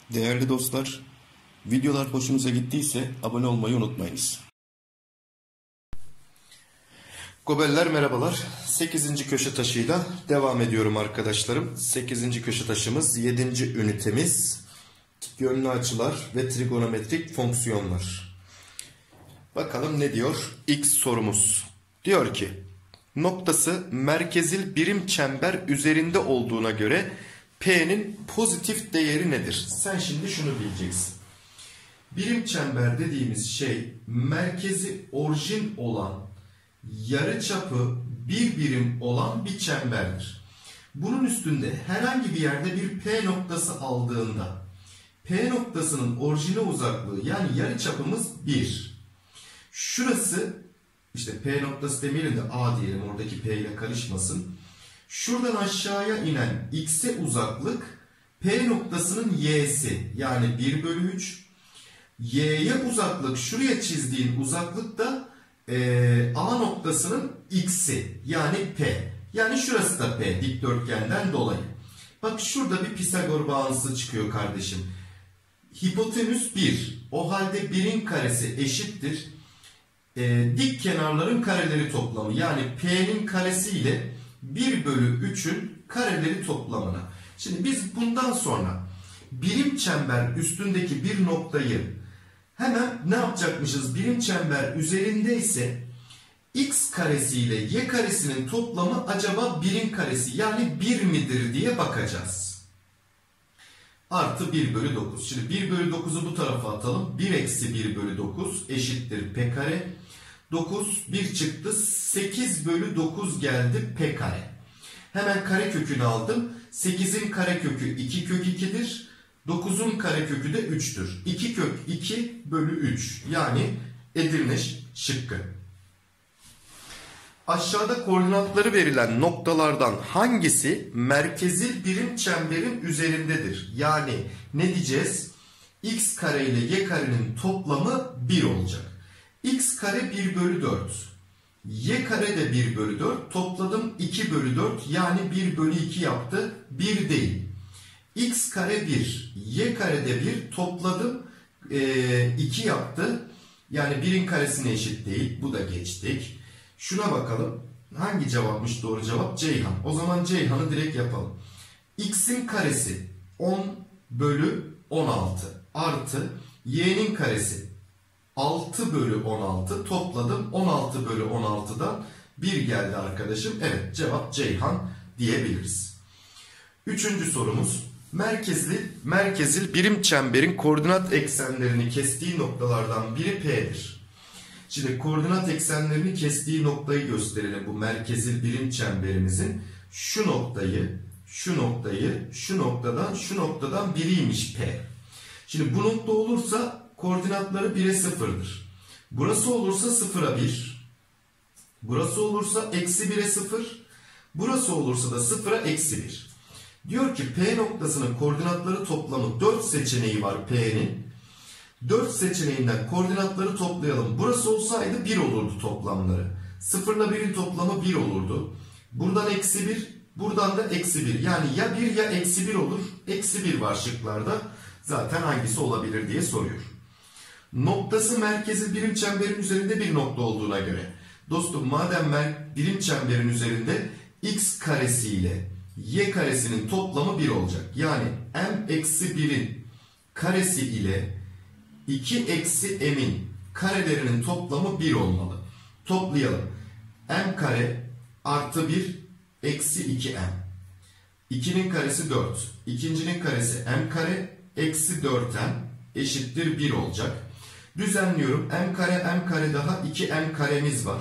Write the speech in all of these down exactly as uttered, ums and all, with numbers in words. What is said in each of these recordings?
Değerli dostlar, videolar hoşunuza gittiyse abone olmayı unutmayınız. Gobeller merhabalar. sekizinci köşe taşıyla devam ediyorum arkadaşlarım. sekizinci köşe taşımız yedinci ünitemiz. Yönlü açılar ve trigonometrik fonksiyonlar. Bakalım ne diyor? X sorumuz. Diyor ki noktası merkezil birim çember üzerinde olduğuna göre P'nin pozitif değeri nedir? Sen şimdi şunu bileceksin. Birim çember dediğimiz şey merkezi orijin olan, yarıçapı bir birim olan bir çemberdir. Bunun üstünde herhangi bir yerde bir P noktası aldığında P noktasının orijine uzaklığı yani yarıçapımız bir. Şurası işte P noktası demeyelim de A diyelim, oradaki P ile karışmasın. Şuradan aşağıya inen X'e uzaklık P noktasının Y'si yani bir bölü üç. Y'ye uzaklık, şuraya çizdiğin uzaklık da e, A noktasının X'i yani P. Yani şurası da P dikdörtgenden dolayı. Bak şurada bir Pisagor bağıntısı çıkıyor kardeşim. Hipotenüs bir. O halde birin karesi eşittir e, dik kenarların kareleri toplamı. Yani P'nin karesi ile bir bölü üçün kareleri toplamına. Şimdi biz bundan sonra birim çember üstündeki bir noktayı hemen ne yapacakmışız? Birim çember üzerinde ise x karesi ile y karesinin toplamı acaba birin karesi yani bir midir diye bakacağız. Artı bir bölü dokuz. Şimdi bir bölü dokuzu bu tarafa atalım. bir eksi bir bölü dokuz eşittir p kare. dokuz bir çıktı. sekiz bölü dokuz geldi p kare. Hemen kare kökünü aldım. sekizin kare kökü iki kök iki'dir. dokuzun kare kökü de üç'tür. iki kök iki bölü üç. Yani Edirne şıkkı. Aşağıda koordinatları verilen noktalardan hangisi merkezil birim çemberin üzerindedir? Yani ne diyeceğiz? X kare ile y karenin toplamı bir olacak. X kare bir bölü dört. Y kare de bir bölü dört. Topladım iki bölü dört. Yani bir bölü iki yaptı. bir değil. X kare bir. Y kare de bir. Topladım iki yaptı. Yani birin karesine eşit değil. Bu da geçtik. Şuna bakalım. Hangi cevapmış doğru cevap? Ceyhan. O zaman Ceyhan'ı direkt yapalım. X'in karesi on bölü on altı artı y'nin karesi altı bölü on altı. Topladım on altı bölü on altı'dan bir geldi arkadaşım. Evet, cevap Ceyhan diyebiliriz. Üçüncü sorumuz. Merkezli, merkezil birim çemberin koordinat eksenlerini kestiği noktalardan biri P'dir. Şimdi koordinat eksenlerini kestiği noktayı gösterelim bu merkezil birim çemberimizin. Şu noktayı, şu noktayı, şu noktadan, şu noktadan biriymiş P. Şimdi bu nokta olursa koordinatları bir'e sıfır'dır. Burası olursa sıfır'a bir. Burası olursa eksi bir'e sıfır. Burası olursa da sıfır'a eksi bir. Diyor ki P noktasının koordinatları toplamı dört seçeneği var P'nin. dört seçeneğinden koordinatları toplayalım. Burası olsaydı bir olurdu toplamları. sıfır ile bir'in toplamı bir olurdu. Buradan eksi bir, buradan da eksi bir. Yani ya bir ya eksi bir olur. Eksi bir var şıklarda. Zaten hangisi olabilir diye soruyor. Noktası merkezi birim çemberin üzerinde bir nokta olduğuna göre. Dostum madem birim çemberin üzerinde x karesi ile y karesinin toplamı bir olacak. Yani m eksi bir'in karesi ile iki eksi m'in karelerinin toplamı bir olmalı. Toplayalım. M kare artı bir eksi iki m. iki'nin karesi dört. ikincinin karesi m kare eksi dört m eşittir bir olacak. Düzenliyorum. M kare m kare daha iki m karemiz var.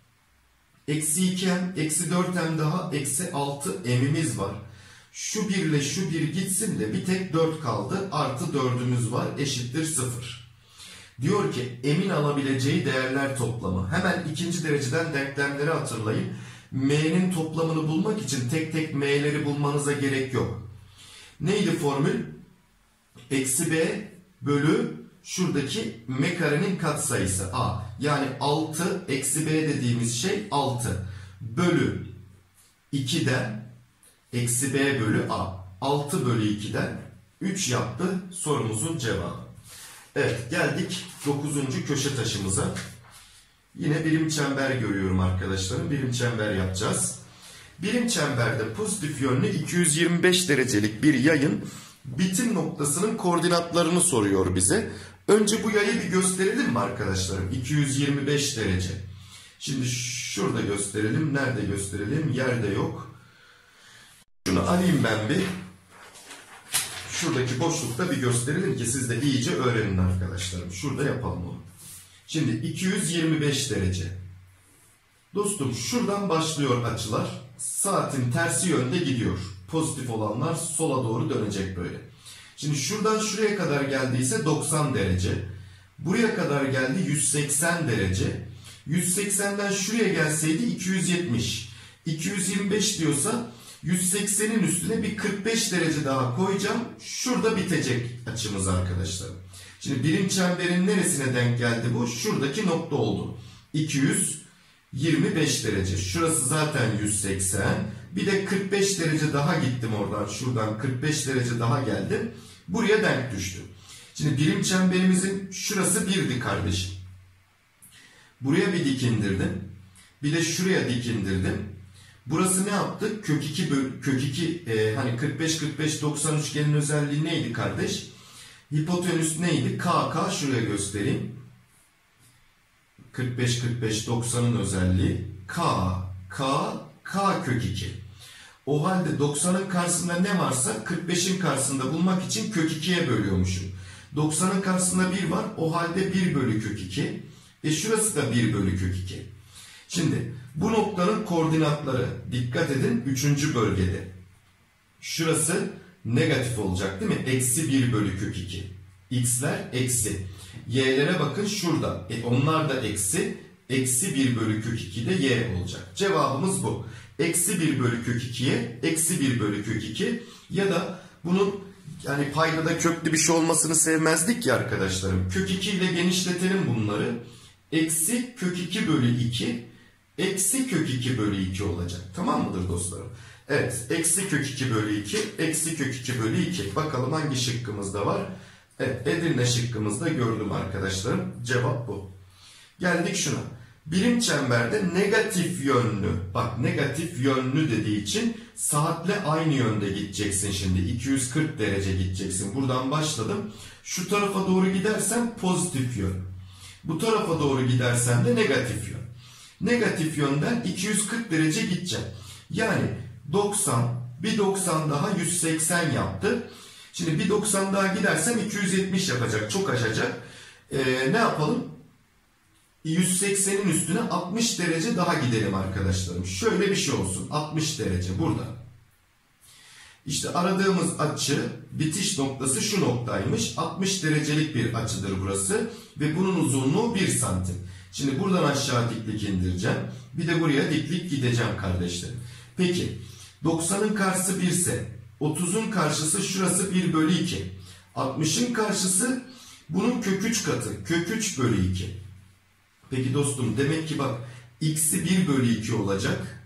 Eksi iki m eksi dört m daha eksi altı m'imiz var. Şu bir ile şu bir gitsin de bir tek dört kaldı. Artı dörd'ümüz var. Eşittir sıfır. Diyor ki m'in alabileceği değerler toplamı. Hemen ikinci dereceden denklemleri hatırlayın. M'nin toplamını bulmak için tek tek m'leri bulmanıza gerek yok. Neydi formül? Eksi b bölü şuradaki m karenin katsayısı a. Yani altı eksi b dediğimiz şey altı. Bölü iki'den eksi b bölü a. altı bölü iki'den üç yaptı sorumuzun cevabı. Evet, geldik dokuzuncu köşe taşımıza. Yine birim çember görüyorum arkadaşlarım. Birim çember yapacağız. Birim çemberde pozitif yönlü iki yüz yirmi beş derecelik bir yayın bitim noktasının koordinatlarını soruyor bize. Önce bu yayı bir gösterelim mi arkadaşlarım? iki yüz yirmi beş derece. Şimdi şurada gösterelim. Nerede gösterelim? Yerde yok. Şunu alayım ben bir. Şuradaki boşlukta bir gösterelim ki siz de iyice öğrenin arkadaşlarım. Şurada yapalım onu. Şimdi iki yüz yirmi beş derece. Dostum şuradan başlıyor açılar. Saatin tersi yönde gidiyor. Pozitif olanlar sola doğru dönecek böyle. Şimdi şuradan şuraya kadar geldiyse doksan derece. Buraya kadar geldi yüz seksen derece. yüz seksenden şuraya gelseydi iki yüz yetmiş. iki yüz yirmi beş diyorsa yüz seksenin üstüne bir kırk beş derece daha koyacağım. Şurada bitecek açımız arkadaşlar. Şimdi birim çemberin neresine denk geldi bu? Şuradaki nokta oldu. iki yüz yirmi beş derece. Şurası zaten yüz seksen. Bir de kırk beş derece daha gittim oradan. Şuradan kırk beş derece daha geldim. Buraya denk düştü. Şimdi birim çemberimizin şurası birdi kardeşim. Buraya bir dik indirdim. Bir de şuraya dik indirdim. Burası ne yaptı? Kök iki, kök iki e, hani kırk beş kırk beş doksan üçgenin özelliği neydi kardeş? Hipotenüs neydi? K, K şuraya göstereyim. kırk beş kırk beş doksanın özelliği K, K, K kök iki. O halde doksanın karşısında ne varsa kırk beşin karşısında bulmak için kök ikiye bölüyormuşum. doksanın karşısında bir var. O halde bir bölü kök iki. E şurası da bir bölü kök iki. Şimdi bu noktanın koordinatları dikkat edin üçüncü bölgede. Şurası negatif olacak değil mi? Eksi bir bölü kök iki. X'ler eksi. Y'lere bakın şurada. E onlar da eksi. Eksi bir bölü kök iki de Y olacak. Cevabımız bu. Eksi bir bölü kök ikiye eksi bir bölü kök iki ya da bunun yani paydada köklü bir şey olmasını sevmezdik ya arkadaşlarım. Kök iki ile genişletelim bunları. Eksi kök iki bölü iki eksi kök iki bölü iki olacak. Tamam mıdır dostlarım? Evet. Eksi kök iki bölü iki eksi kök iki bölü iki. Bakalım hangi şıkkımızda var? Evet. Edirne şıkkımızda gördüm arkadaşlarım. Cevap bu. Geldik şuna. Birim çemberde negatif yönlü. Bak negatif yönlü dediği için saatle aynı yönde gideceksin şimdi. iki yüz kırk derece gideceksin. Buradan başladım. Şu tarafa doğru gidersen pozitif yön. Bu tarafa doğru gidersen de negatif yön. Negatif yönden iki yüz kırk derece gideceğim. Yani doksan, bir doksan daha yüz seksen yaptı. Şimdi bir doksan daha gidersem iki yüz yetmiş yapacak. Çok aşacak. Ee, ne yapalım? yüz seksenin üstüne altmış derece daha gidelim arkadaşlarım. Şöyle bir şey olsun. altmış derece burada. İşte aradığımız açı, bitiş noktası şu noktaymış. altmış derecelik bir açıdır burası. Ve bunun uzunluğu bir santim. Şimdi buradan aşağı diklik indireceğim. Bir de buraya diklik gideceğim kardeşlerim. Peki doksanın karşısı bir ise otuzun karşısı şurası bir bölü iki. altmışın karşısı bunun kök üç katı. Kök üç bölü iki. Peki dostum demek ki bak x'i bir bölü iki olacak.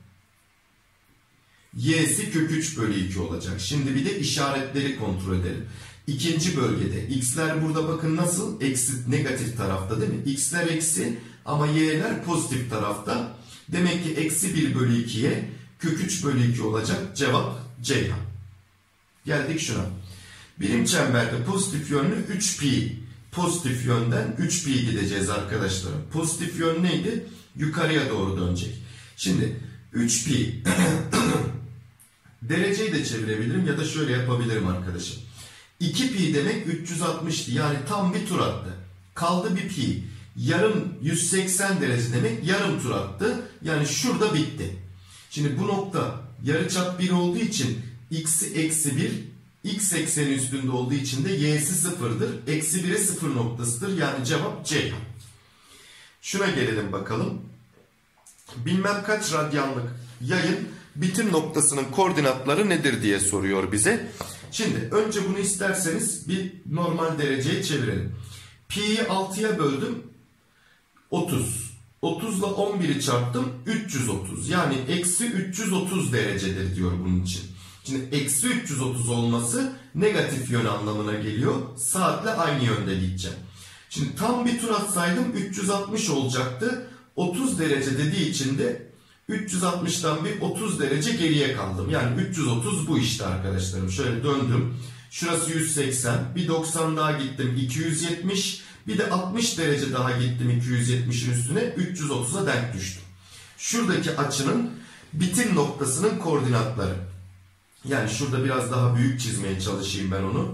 Y'si kök üç bölü iki olacak. Şimdi bir de işaretleri kontrol edelim. İkinci bölgede x'ler burada bakın nasıl? Eksi negatif tarafta değil mi? X'ler eksi ama y'ler pozitif tarafta. Demek ki eksi bir bölü ikiye kök üç bölü iki olacak. Cevap Ceyhan. Geldik şuna. Birim çemberde pozitif yönlü üç pi. Pozitif yönden üç pi gideceğiz arkadaşlarım. Pozitif yön neydi? Yukarıya doğru dönecek. Şimdi üç pi dereceyi de çevirebilirim ya da şöyle yapabilirim arkadaşım. iki pi demek üç yüz altmıştı. Yani tam bir tur attı. Kaldı bir pi. Yarım yüz seksen derece demek yarım tur attı. Yani şurada bitti. Şimdi bu nokta yarıçap bir olduğu için x'i eksi bir, x ekseni üstünde olduğu için de y'si sıfırdır. Eksi bire sıfır noktasıdır. Yani cevap C. Şuna gelelim bakalım. Bilmem kaç radyanlık yayın bitim noktasının koordinatları nedir diye soruyor bize. Şimdi önce bunu isterseniz bir normal dereceye çevirelim. Pi'yi altıya böldüm. otuz. otuz ile on biri çarptım. üç yüz otuz. Yani eksi üç yüz otuz derecedir diyor bunun için. Şimdi eksi üç yüz otuz olması negatif yön anlamına geliyor. Saatle aynı yönde gideceğim. Şimdi tam bir tur atsaydım üç yüz altmış olacaktı. otuz derece dediği için de üç yüz altmıştan bir otuz derece geriye kaldım. Yani üç yüz otuz bu işte arkadaşlarım. Şöyle döndüm. Şurası yüz seksen. Bir doksan daha gittim. iki yüz yetmiş. Bir de altmış derece daha gittim iki yüz yetmişin üstüne. üç yüz otuza denk düştüm. Şuradaki açının bitim noktasının koordinatları. Yani şurada biraz daha büyük çizmeye çalışayım ben onu.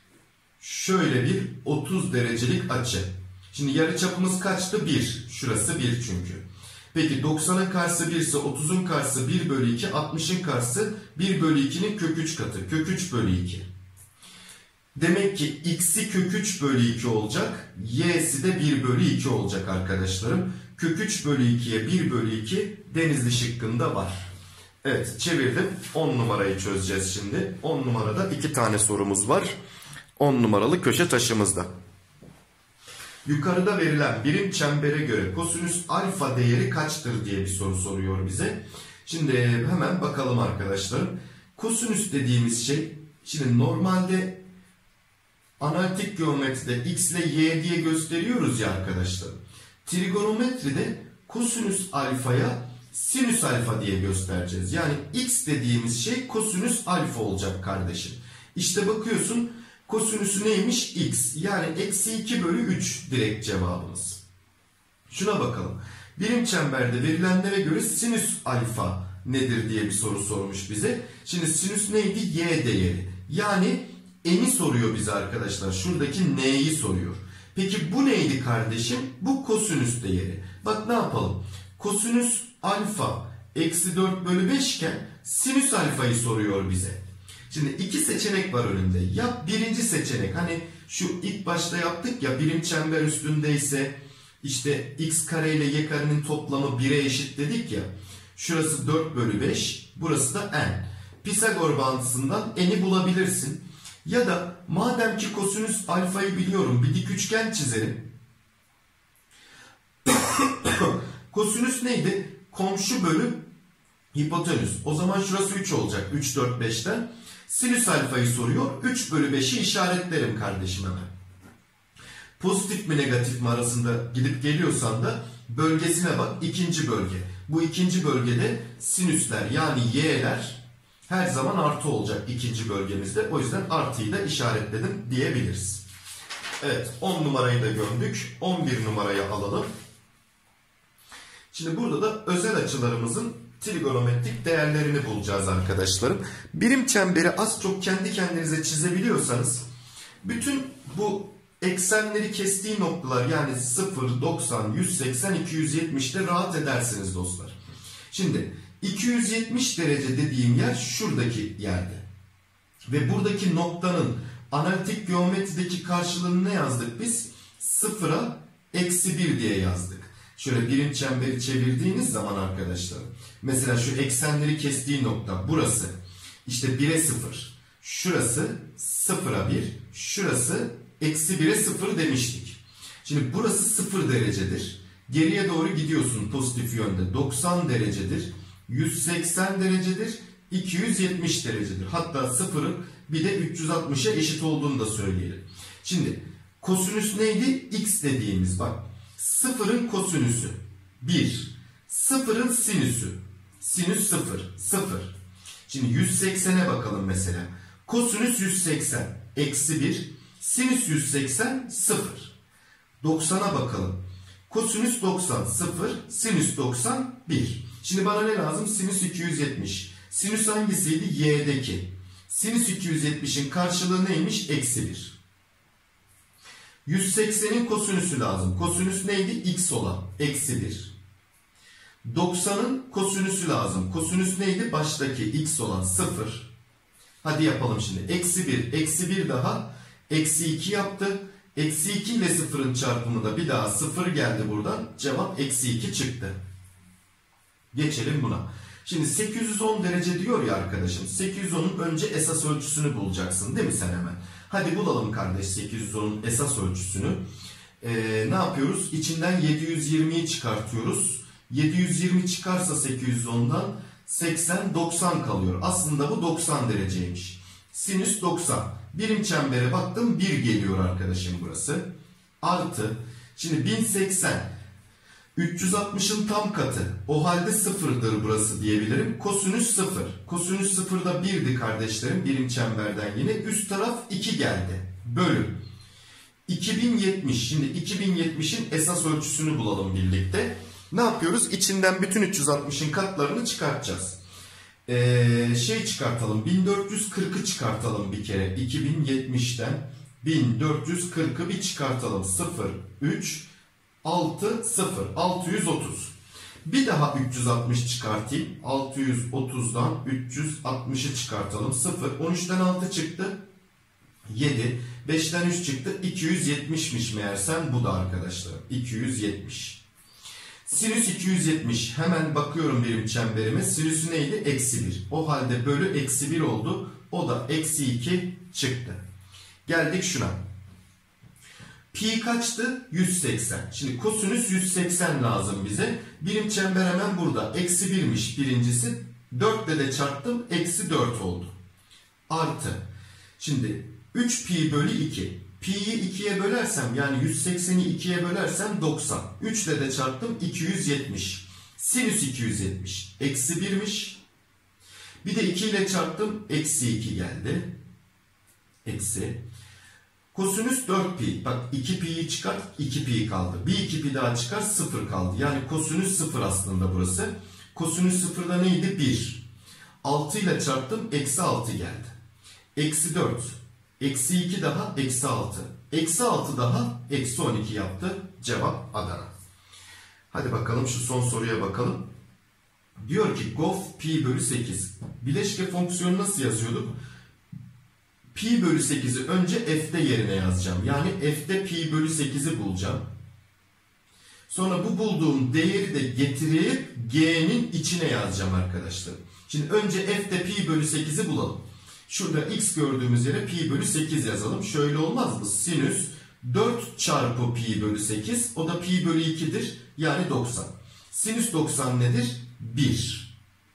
Şöyle bir otuz derecelik açı. Şimdi yarıçapımız kaçtı? bir. Şurası bir çünkü. Peki doksanın karşısı bir ise otuzun karşısı bir bölü iki, altmışın karşısı bir bölü ikinin kök üç katı. Kök üç bölü iki. Demek ki x'i kök üç bölü iki olacak. Y'si de bir bölü iki olacak arkadaşlarım. Kök üç bölü ikiye bir bölü iki Denizli şıkkında var. Evet, çevirdim. on numarayı çözeceğiz şimdi. on numarada iki tane sorumuz var. on numaralı köşe taşımızda. Yukarıda verilen birim çembere göre kosinüs alfa değeri kaçtır diye bir soru soruyor bize. Şimdi hemen bakalım arkadaşlarım. Kosinüs dediğimiz şey, şimdi normalde analitik geometride x ile y diye gösteriyoruz ya arkadaşlar. Trigonometride kosinüs alfaya sinüs alfa diye göstereceğiz. Yani x dediğimiz şey kosinüs alfa olacak kardeşim. İşte bakıyorsun kosinüsü neymiş? X. Yani eksi iki bölü üç direkt cevabımız. Şuna bakalım. Birim çemberde verilenlere göre sinüs alfa nedir diye bir soru sormuş bize. Şimdi sinüs neydi? Y değeri. Yani n'i soruyor bize arkadaşlar. Şuradaki n'yi soruyor. Peki bu neydi kardeşim? Bu kosinüs değeri. Bak ne yapalım? Kosinüs alfa eksi dört bölü beş iken sinüs alfayı soruyor bize. Şimdi iki seçenek var önünde. Ya birinci seçenek, hani şu ilk başta yaptık ya, birim çember üstündeyse işte x kare ile y karenin toplamı bire eşit dedik ya. Şurası dört bölü beş, burası da n. Pisagor bağıntısından n'i bulabilirsin. Ya da madem ki kosinüs alfayı biliyorum, bir dik üçgen çizelim. Kosinüs neydi? Komşu bölü hipotenüs. O zaman şurası üç olacak. üç, dört, beşten. Sinüs alfayı soruyor. üç bölü beşi işaretlerim kardeşim hemen. Pozitif mi negatif mi arasında gidip geliyorsan da bölgesine bak. İkinci bölge. Bu ikinci bölgede sinüsler yani y'ler her zaman artı olacak ikinci bölgemizde. O yüzden artıyı da işaretledim diyebiliriz. Evet, on numarayı da gömdük. on bir numarayı alalım. Şimdi burada da özel açılarımızın trigonometrik değerlerini bulacağız arkadaşlarım. Birim çemberi az çok kendi kendinize çizebiliyorsanız bütün bu eksenleri kestiği noktalar yani sıfır, doksan, yüz seksen, iki yüz yetmişte rahat edersiniz dostlar. Şimdi iki yüz yetmiş derece dediğim yer şuradaki yerde. Ve buradaki noktanın analitik geometrideki karşılığını ne yazdık biz? sıfıra eksi bir diye yazdık. Şöyle birim çemberi çevirdiğiniz zaman arkadaşlar, mesela şu eksenleri kestiği nokta burası. İşte bire sıfır. Şurası sıfıra bir. Şurası eksi bire sıfır demiştik. Şimdi burası sıfır derecedir. Geriye doğru gidiyorsun pozitif yönde. doksan derecedir. yüz seksen derecedir. iki yüz yetmiş derecedir. Hatta sıfırın bir de üç yüz altmışa eşit olduğunu da söyleyelim. Şimdi kosinüs neydi? X dediğimiz bak. Sıfırın kosinüsü bir. Sıfırın sinüsü. Sinüs sıfır. Sıfır. Şimdi yüz seksene bakalım mesela. Kosinüs yüz seksen. Eksi bir. Sinüs yüz seksen. Sıfır. doksana bakalım. Kosinüs doksan. Sıfır. Sinüs doksan. bir. Şimdi bana ne lazım? Sinüs iki yüz yetmiş. Sinüs hangisiydi? Y'deki. Sinüs iki yüz yetmişin karşılığı neymiş? Eksi bir. yüz seksenin kosinüsü lazım. Kosinüs neydi? X olan. Eksi bir. doksanın kosinüsü lazım. Kosinüs neydi? Baştaki x olan sıfır. Hadi yapalım şimdi. Eksi bir. Eksi bir daha. Eksi iki yaptı. Eksi iki ile sıfırın çarpımı da bir daha sıfır geldi buradan. Cevap eksi iki çıktı. Geçelim buna. Şimdi sekiz yüz on derece diyor ya arkadaşım. sekiz yüz onun önce esas ölçüsünü bulacaksın değil mi sen hemen? Hadi bulalım kardeş sekiz yüz onun esas ölçüsünü. Ee, ne yapıyoruz? İçinden yedi yüz yirmiyi çıkartıyoruz. yedi yüz yirmi çıkarsa sekiz yüz ondan seksen, doksan kalıyor. Aslında bu doksan dereceymiş. Sinüs doksan. Birim çembere baktım bir geliyor arkadaşım burası. Artı. Şimdi bin seksen. üç yüz altmışın tam katı. O halde sıfırdır burası diyebilirim. Kosinüs sıfır. Kosinüs sıfır da birdi kardeşlerim. Birim çemberden yine. Üst taraf iki geldi. Bölü. iki bin yetmiş. Şimdi iki bin yetmişin esas ölçüsünü bulalım birlikte. Ne yapıyoruz? İçinden bütün üç yüz altmışın katlarını çıkartacağız. Ee, şey çıkartalım. bin dört yüz kırkı çıkartalım bir kere. iki bin yetmişten bin dört yüz kırkı bir çıkartalım. sıfır, üç, altı, sıfır. altı yüz otuz. Bir daha üç yüz altmış çıkartayım. altı yüz otuzdan üç yüz altmışı çıkartalım. sıfır. on üçten altı çıktı. yedi. beşten üç çıktı. iki yüz yetmişmiş meğersem bu da arkadaşlar. iki yüz yetmiş. Sinüs iki yüz yetmiş. Hemen bakıyorum birim çemberime. Sinüsü neydi? Eksi bir. O halde bölü eksi bir oldu. O da eksi iki çıktı. Geldik şuna. Pi kaçtı? yüz seksen. Şimdi kosinüs yüz seksen lazım bize. Birim çember hemen burada. Eksi birmiş birincisi. dört ile de çarptım. Eksi dört oldu. Artı. Şimdi üç pi bölü iki. Pi'yi ikiye bölersem yani yüz sekseni ikiye bölersem doksan. üç ile de çarptım iki yüz yetmiş. Sinüs iki yüz yetmiş. Eksi birmiş. Bir de iki ile çarptım. Eksi iki geldi. Eksi. Kosinüs dört pi. Bak iki pi'yi çıkart. iki pi kaldı. Bir iki pi daha çıkar. sıfır kaldı. Yani kosinüs sıfır aslında burası. Kosinüs sıfırda neydi? bir. altı ile çarptım. Eksi altı geldi. Eksi dört. Eksi iki daha eksi altı. Eksi altı daha eksi on iki yaptı. Cevap Adana. Hadi bakalım şu son soruya bakalım. Diyor ki gof pi bölü sekiz. Bileşke fonksiyonu nasıl yazıyorduk? Pi bölü sekizi önce f'de yerine yazacağım. Yani f'de pi bölü sekizi bulacağım. Sonra bu bulduğum değeri de getirip g'nin içine yazacağım arkadaşlar. Şimdi önce f'de pi bölü sekizi bulalım. Şurada x gördüğümüz yere pi bölü sekiz yazalım. Şöyle olmaz mı? Sinüs dört çarpı pi bölü sekiz. O da pi bölü iki'dir. Yani doksan. Sinüs doksan nedir? bir.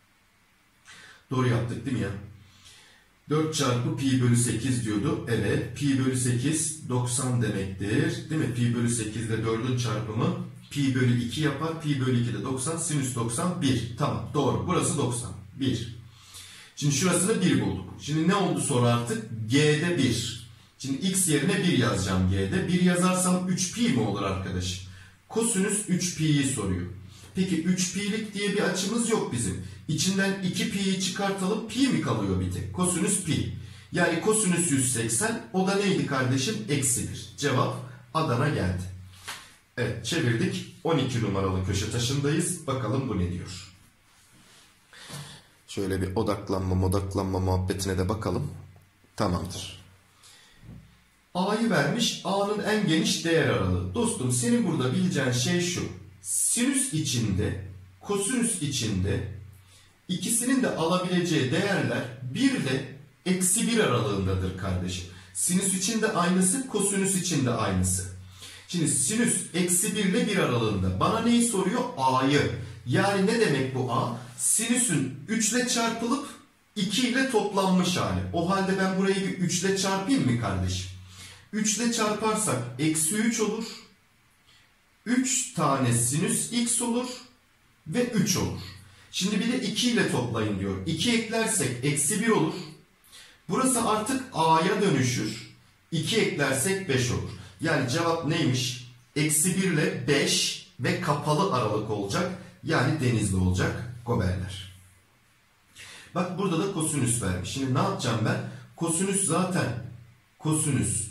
Doğru yaptık değil mi ya? dört çarpı pi bölü sekiz diyordu. Evet. Pi bölü sekiz doksan demektir. Değil mi? Pi bölü sekiz ile dördün çarpımı pi bölü iki yapar. Pi bölü iki de doksan. Sinüs doksan bir. Tamam. Doğru. Burası doksan. bir. Şimdi şurasını bir bulduk. Şimdi ne oldu sonra artık? G'de bir. Şimdi x yerine bir yazacağım G'de. bir yazarsam üç pi mi olur arkadaşım? Kosinüs üç pi'yi soruyor. Peki üç pi'lik diye bir açımız yok bizim. İçinden iki pi'yi çıkartalım. Pi mi kalıyor bir tek? Kosinüs pi. Yani kosinüs yüz seksen. O da neydi kardeşim? Eksi bir. Cevap Adana geldi. Evet, çevirdik. on iki numaralı köşe taşındayız. Bakalım bu ne diyor? Şöyle bir odaklanma odaklanma muhabbetine de bakalım. Tamamdır. A'yı vermiş. A'nın en geniş değer aralığı. Dostum senin burada bileceğin şey şu. Sinüs içinde, kosinüs içinde ikisinin de alabileceği değerler bir ile eksi bir aralığındadır kardeşim. Sinüs içinde aynısı, kosinüs içinde aynısı. Şimdi sinüs eksi bir ile bir aralığında. Bana neyi soruyor? A'yı. Yani ne demek bu A? Sinüsün üç ile çarpılıp iki ile toplanmış hali. O halde ben burayı bir üç ile çarpayım mı kardeşim? üç ile çarparsak eksi üç olur. üç tane sinüs x olur. Ve üç olur. Şimdi bir de iki ile toplayın diyor. iki eklersek eksi bir olur. Burası artık A'ya dönüşür. iki eklersek beş olur. Yani cevap neymiş? Eksi bir ile beş ve kapalı aralık olacak. Yani denizli olacak goberler. Bak burada da kosinüs vermiş. Şimdi ne yapacağım ben? Kosinüs zaten kosinüs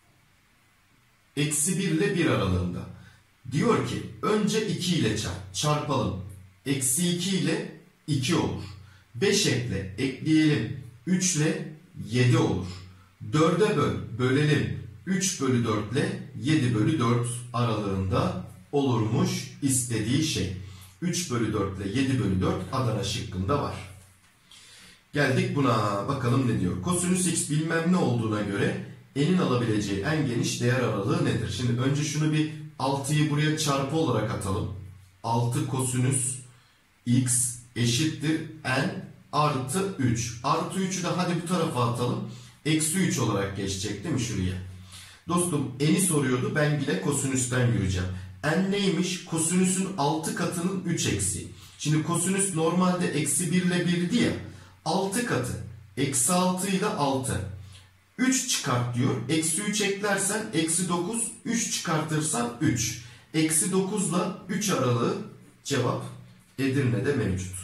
eksi bir ile bir aralığında. Diyor ki önce iki ile çarp. Çarpalım. Eksi iki ile iki olur. beş ekle. Ekleyelim. üç ile yedi olur. dörde böl. Bölelim. üç bölü dört ile yedi bölü dört aralığında olurmuş istediği şey. üç bölü dört ile yedi bölü dört Adana şıkkında var. Geldik buna. Bakalım ne diyor. Kosinüs x bilmem ne olduğuna göre n'in alabileceği en geniş değer aralığı nedir? Şimdi önce şunu bir altıyı buraya çarpı olarak atalım. altı kosinüs x eşittir n artı üç. Artı üçü de hadi bu tarafa atalım. Eksi üç olarak geçecek değil mi şuraya? Dostum n'i soruyordu. Ben yine kosinüsten yürüyeceğim. N neymiş? Kosinüsün altı katının üç eksi. Şimdi kosinüs normalde eksi bir ile birdi ya. altı katı. Eksi altı ile altı. üç çıkart diyor. Eksi üç eklersen eksi dokuz. üç çıkartırsan üç. Eksi dokuz ile üç aralığı cevap Edirne'de mevcut.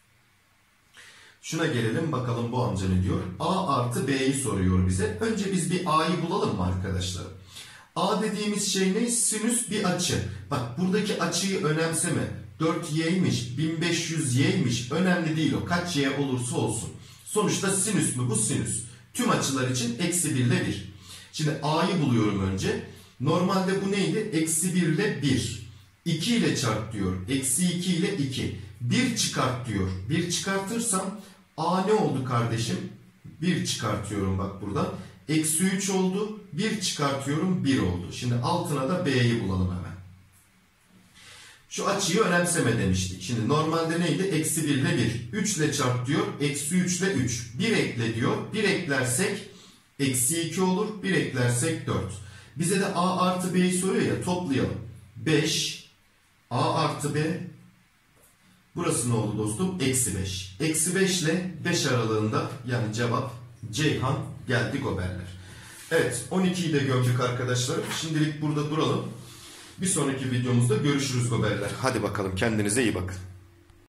Şuna gelelim bakalım bu amca ne diyor. A artı B'yi soruyor bize. Önce biz bir A'yı bulalım mı arkadaşlar? A dediğimiz şey ne? Sinüs bir açı. Bak buradaki açıyı önemseme. dört y'ymiş, bin beş yüz y'ymiş. Önemli değil o. Kaç y olursa olsun. Sonuçta sinüs mü? Bu sinüs. Tüm açılar için eksi bir ile bir. Şimdi A'yı buluyorum önce. Normalde bu neydi? Eksi bir ile bir. iki ile çarp diyor. Eksi iki ile iki. bir çıkart diyor. bir çıkartırsam A ne oldu kardeşim? bir çıkartıyorum bak burada. Eksi üç oldu. bir çıkartıyorum bir oldu. Şimdi altına da B'yi bulalım hemen. Şu açıyı önemseme demiştik. Şimdi normalde neydi? Eksi bir ile bir. üç ile çarp diyor. Eksi üç ile üç. bir ekle diyor. bir eklersek eksi iki olur. bir eklersek dört. Bize de A artı B'yi soruyor ya. Toplayalım. beş. A artı B. Burası ne oldu dostum? Eksi beş. Eksi beş ile beş aralığında yani cevap Ceyhan geldi goberler. Evet on ikiyi de gördük arkadaşlar. Şimdilik burada duralım. Bir sonraki videomuzda görüşürüz goberler. Hadi bakalım kendinize iyi bakın.